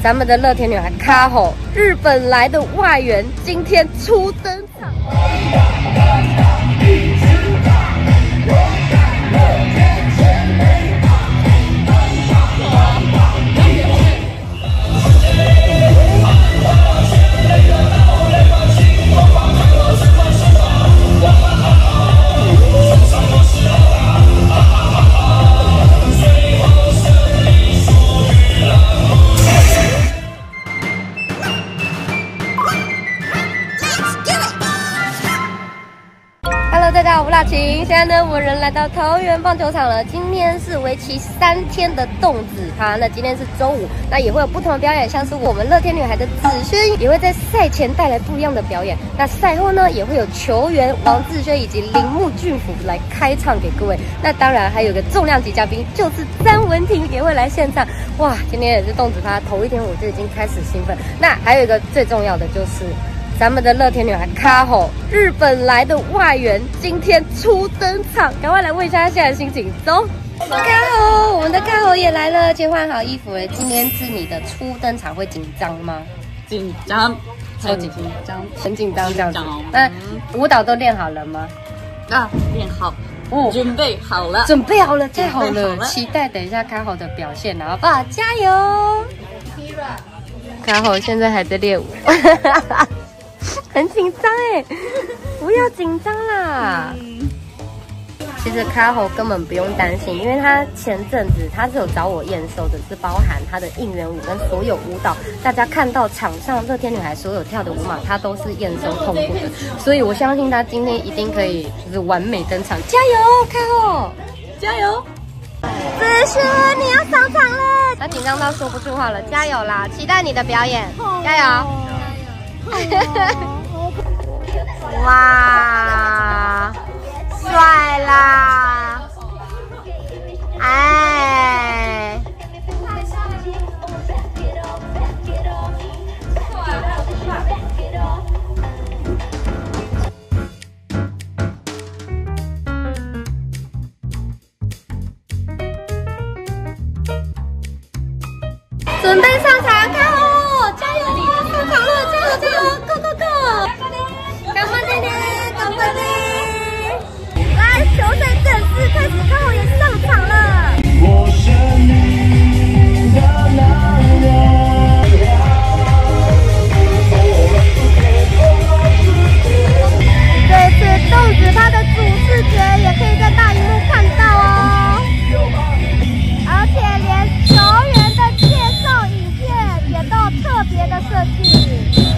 咱们的乐天女孩卡吼，日本来的外援今天初登场。大家好，我是辣晴。现在呢，我人来到桃园棒球场了。今天是为期3天的动子趴，那今天是周五，那也会有不同的表演，像是我们乐天女孩的子轩也会在赛前带来不一样的表演。那赛后呢，也会有球员王志轩以及铃木俊辅来开唱给各位。那当然还有个重量级嘉宾，就是詹文婷也会来现场。哇，今天也是动子趴头一天，我就已经开始兴奋。那还有一个最重要的就是。咱们的乐天女孩卡吼，日本来的外援今天初登场，赶快来问一下他现在的心情。走，卡吼，我们的卡吼也来了，切换好衣服了。今天是你的初登场，会紧张吗？ 紧张， 超级紧张，很紧张这样子。那舞蹈都练好了吗？ 啊，练好，准备好了， 准备好了，太好了，期待等一下卡吼的表现，好不好？加油！卡吼现在还在练舞。很紧张哎，不要紧张啦。其实卡吼根本不用担心，因为他前阵子他是有找我验收的，是包含他的应援舞跟所有舞蹈，大家看到场上乐天女孩所有跳的舞码，他都是验收通过的，所以我相信他今天一定可以就是完美登场。加油，卡吼，加油！子轩，你要上场了，他紧张到说不出话了，加油啦！期待你的表演，加油！哇，帅啦！哎，准备上场，看哦，加油！上场了，加油加油 ，Go Go Go！ 干嘛呢？干嘛呢？来，球赛正式开始，卡吼也上场了。我是你的男人。这次动子趴的主视觉也可以在大荧幕看到哦，而且连球员的介绍影片也都特别的设计。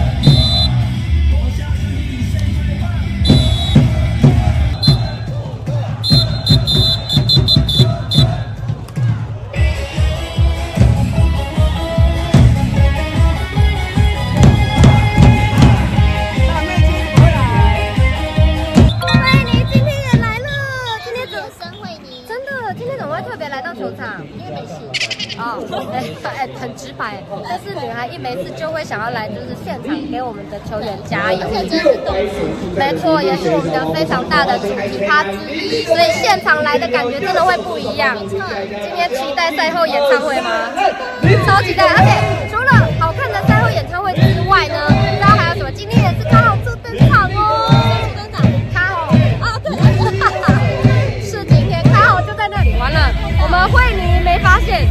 很直白，但是女孩一没事就会想要来，就是现场给我们的球员加油。这真是动词，没错，也是我们的非常大的主题趴之一，所以现场来的感觉真的会不一样。今天期待赛后演唱会吗？超期待！而且除了好看的赛后演唱会之外呢，不知道还有什么？今天也是卡吼初登场哦，初登场，卡吼啊，对，是今天卡吼就在那里。完了，我们慧妮没发现。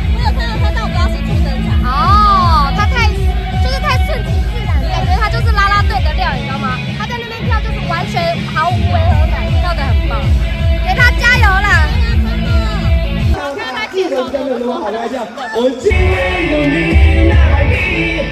哦，他太顺其自然，感觉他就是啦啦队的料，你知道吗？他在那边跳就是完全毫无违和感，跳得很棒，给他加油啦！好看他介绍的，好来一下，我今天有你那里，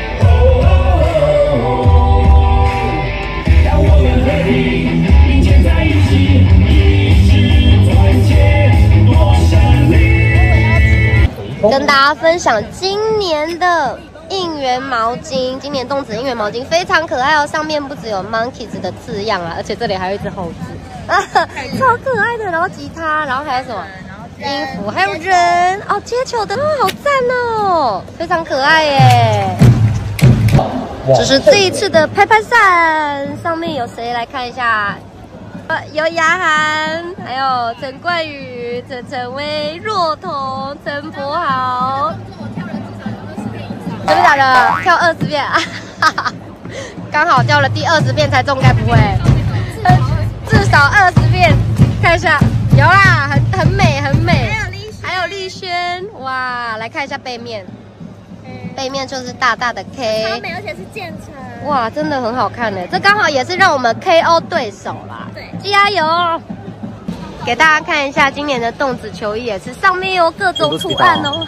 让我们和你并肩在一起，一直团结多胜利。跟大家分享今年的应援毛巾，今年动子应援毛巾非常可爱哦，上面不只有 Monkeys 的字样啊，而且这里还有一只猴子，啊，超可爱的。然后吉他，然后还有什么衣服，还有人哦，接球的，好赞哦，非常可爱耶。这是这一次的拍拍扇，上面有谁来看一下？有雅涵，还有陈冠宇、陈威、若彤、陈柏豪。 真的假的？跳20遍啊！刚好跳了第20遍才中，该不会？至少20遍。看一下，有啦，很美，很美。还有丽轩，哇！来看一下背面，背面就是大大的 K， 超美，而且是渐层。 哇，真的很好看呢。这刚好也是让我们 KO 对手啦。 对， 加油！给大家看一下今年的动子球衣，也是上面有各种图案哦。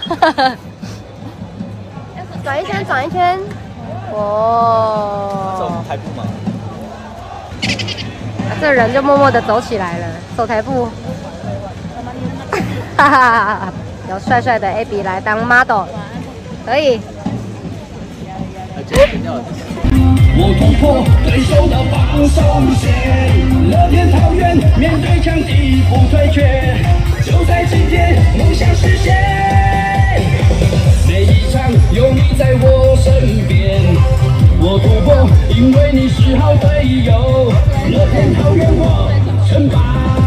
转一圈，转一圈。哦。 这我们台步吗？ 这人就默默的走起来了，走台步。哈哈，有帅帅的 AB 来当 model， 可以。 我突破对手的防守线，乐天桃园面对强敌不退却，就在今天梦想实现。每一场有你在我身边，我突破，因为你是好队友。乐天桃园我称霸。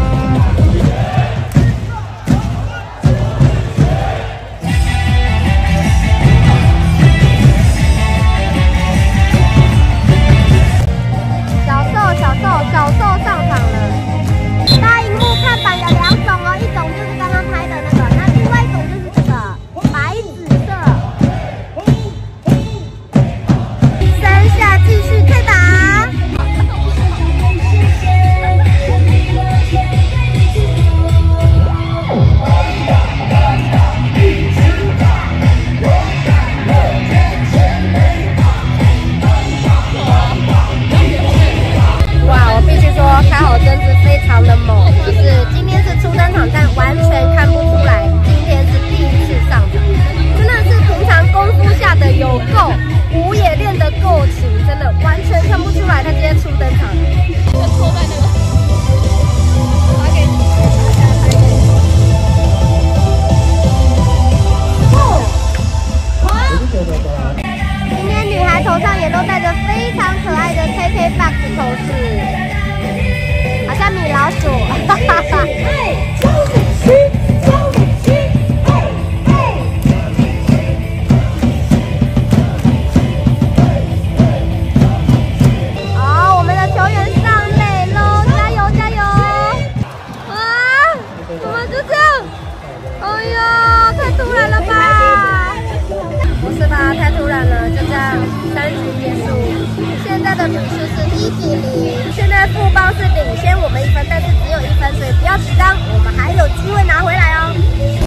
小兽上场了，大荧幕看板有2种哦，一种就是刚刚拍的那个，那另外一种就是这个白紫色。3下继续开打。开好真是非常的猛，就是今天是初登场，但完全看不出来今天是第一次上场，真的是平常功夫下的有够，舞也练得够勤，真的完全看不出来他今天初登场。就戳在那个，拿给你。今天女孩头上也都戴着非常可爱的 KKBOX 头饰。好像米老鼠，哈哈哈！好，我们的球员上垒喽，加油加油！啊，怎么就这样？哎呀，太突然了吧！不是吧，太突然了，就这样3局结束。现在的比数是1-0，现在富邦是领先我们1分，但是只有1分，所以不要紧张，我们还有机会拿回来哦。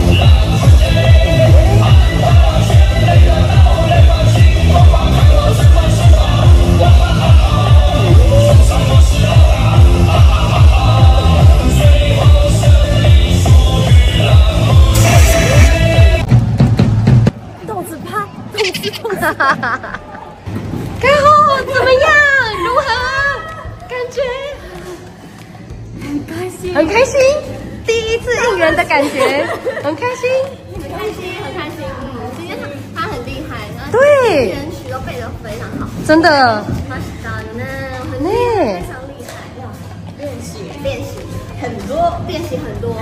豆子趴，豆子趴。开后怎么样？如何？感觉很开心，很开心。第一次应援的感觉，很开心， 很开心，很开心。今天他很厉害， 对， 人曲都背得非常好， 真的。 他是大的呢，非常厉害。要练习很多，练习很多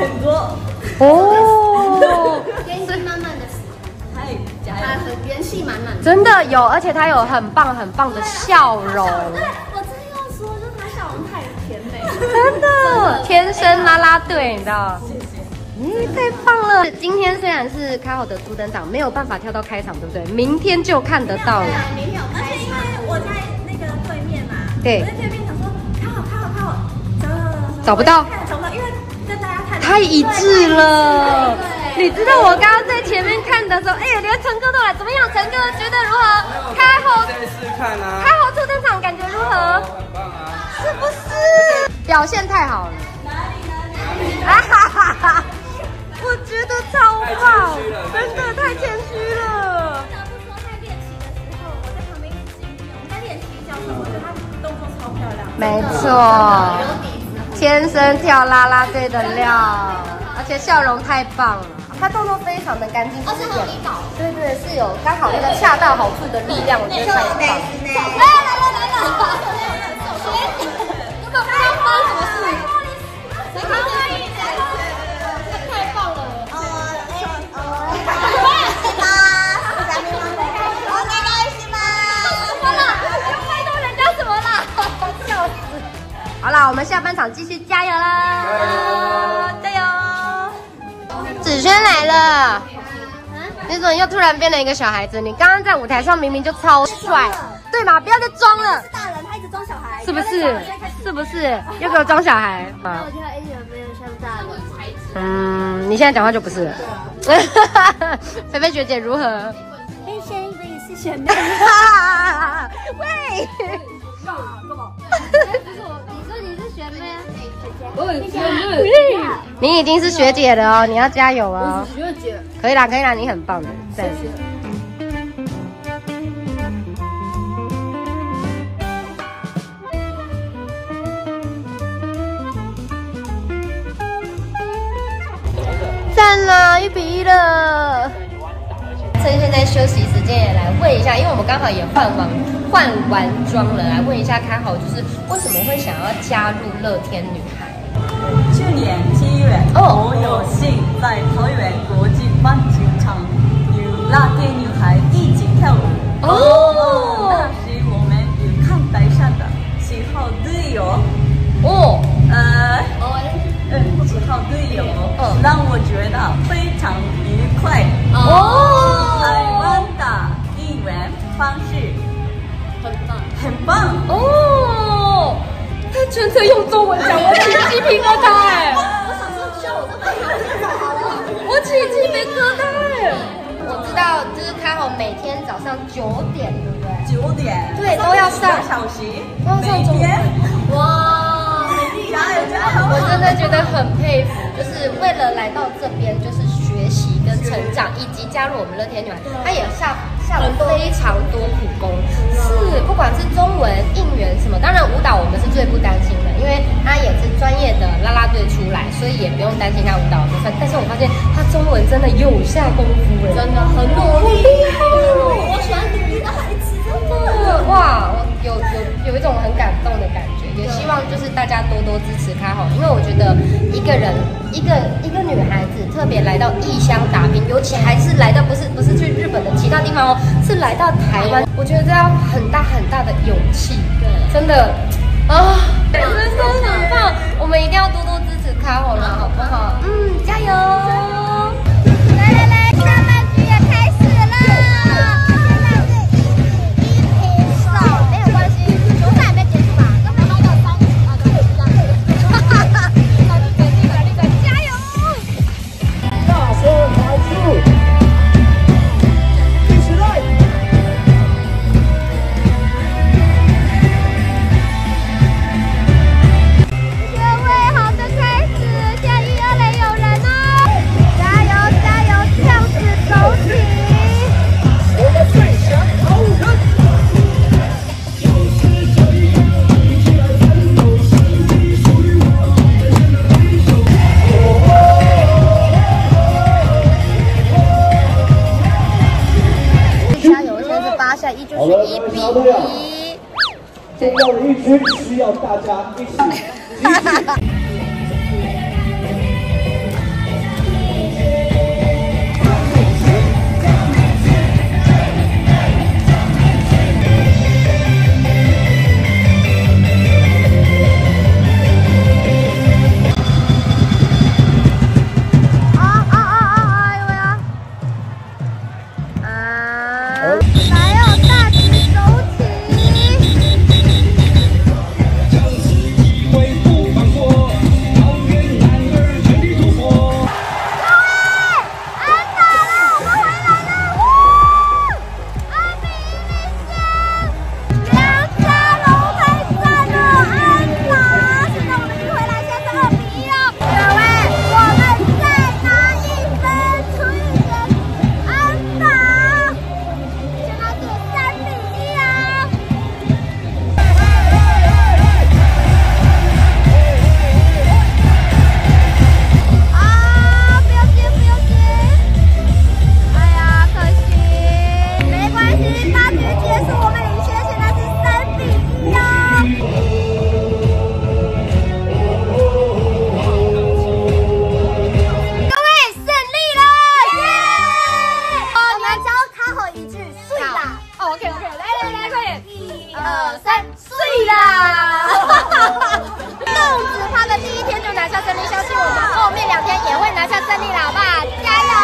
哦。练习慢慢的。他很元气满满， 真的有，而且他有很棒的笑容。 对，我真的要说，就是他笑容太甜美， 真的，天生啦啦队，你知道？太棒了！今天虽然是开好的初登场，没有办法跳到开场，对不对？明天就看得到了。 明天有，而且因为我在那个对面嘛， 对， 我在对面想说开好， 找不到， 因为跟大家看太一致了。你知道我刚刚在前面看的时候，哎呀，连陈哥都来，怎么样？陈哥觉得如何？开后初登场感觉如何？很棒啊！是不是？表现太好了。哪里？啊哈哈哈！我觉得超棒，真的太谦虚了。 不得不说，在练习的时候，我在旁边我在练习教授，我觉得他动作超漂亮。 没错，天生跳啦啦队的料，而且笑容太棒了。他动作非常的干净，而且很力道，对，是有刚好那个恰到好处的力量，我觉得太棒。来，根本不知道发生什么事，谁看到太棒了！ 好，我们下半场继续加油啦！加油！子轩来了，你怎么又突然变了一个小孩子？你刚刚在舞台上明明就超帅，对吗？不要再装了。 是大人，他一直装小孩， 是不是？是不是？又给我装小孩啊！ 我觉得一点没有像大人。 你现在讲话就不是了。菲菲学姐如何？ 以前以为你是学妹。 喂。 干嘛？不是我，你说你是学妹啊？ 我很学妹。 你已经是学姐了哦，你要加油哦。 我是学姐。 可以啦，可以啦，你很棒的，对。赞了，1-1了。趁现在休息时间也来问一下，因为我们刚好也换完妆了，来问一下开好，就是为什么会想要加入乐天女孩？ 去年7月，我有幸在桃园国际棒球场与乐天女孩一起跳舞。那时我们有看台上的7号队友。7号队友让我觉得非常愉快。台湾的应援方式很棒。 他全程用中文讲，我起鸡皮疙瘩哎！我起鸡皮疙瘩哎！我知道，就是开好每天早上9点，对不对 ？9点， 对，都要上 2小时， 每天。哇！ 加油加油！ 我真的觉得很佩服，就是为了来到这边，就是学习跟成长，以及加入我们乐天女孩，她也下了非常多苦功。是，不管是中文、应援什么，当然舞蹈我们是最不担心的，因为她也是专业的啦啦队出来，所以也不用担心她舞蹈的部分。但是我发现她中文真的有下功夫哎，真的很努力，好厉害！我喜欢努力的孩子，真的哇，我有一种很感动的感觉。也希望就是大家多多支持开好，因为我觉得一个人一个女孩子特别来到异乡打拼，尤其还是来到不是去日本的其他地方哦，是来到台湾，我觉得这要很大很大的勇气，对，真的啊，真的很棒，我们一定要多多支持开好了，好不好？加油！来，下半局也开始了，现在是1平手，没有关系，球赛还没结束吧？ 重要的一局需要大家一起集体。 2、3，睡啦！ 也会拿下胜利了，好不好？加油！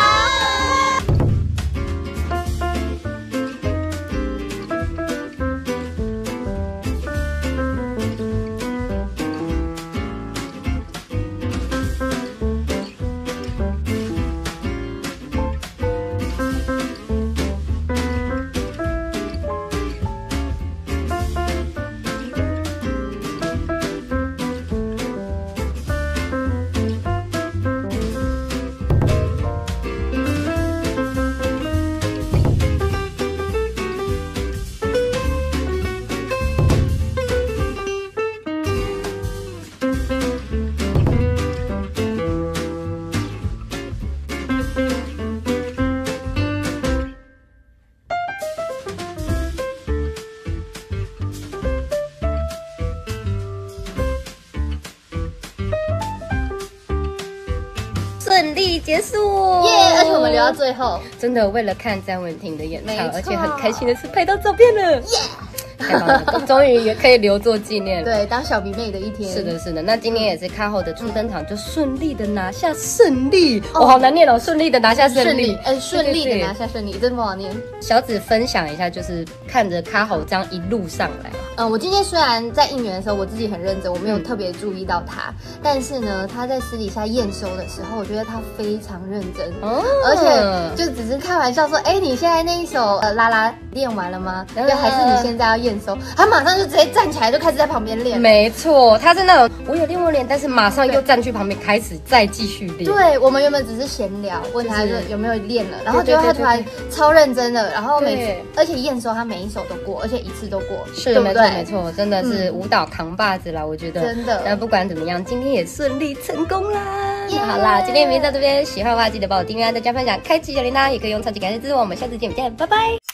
顺利结束， 耶！而且我们留到最后， 真的为了看詹雯婷的演唱， 没错而且很开心的是拍到照片了，耶！太棒了，终于也可以留作纪念了。 对，当小迷妹的一天。 是的，是的。那今天也是咖后的初登场，就顺利的拿下胜利。哦，好难念哦，顺利的拿下胜利， 顺利的拿下胜利，真不好念。 小紫分享一下，就是看着咖后这样一路上来。 我今天虽然在应援的时候我自己很认真，我没有特别注意到他，但是呢，他在私底下验收的时候，我觉得他非常认真，而且就只是开玩笑说，哎，你现在那一首啦啦练完了吗？对，还是你现在要验收？他马上就直接站起来，就开始在旁边练。 没错，他是那种我有练我练，但是马上又站去旁边开始再继续练。 对，我们原本只是闲聊，问他有没有练了，然后结果他突然超认真的，然后而且验收他每一首都过，而且一次都过， 是没错没错，真的是舞蹈扛把子啦，我觉得真的。 但不管怎么样，今天也顺利成功啦。好啦，今天影片到这边，喜欢的话记得帮我订阅、按赞、加分享、开启小铃铛，也可以用超级感谢支持我们，下次见，拜拜。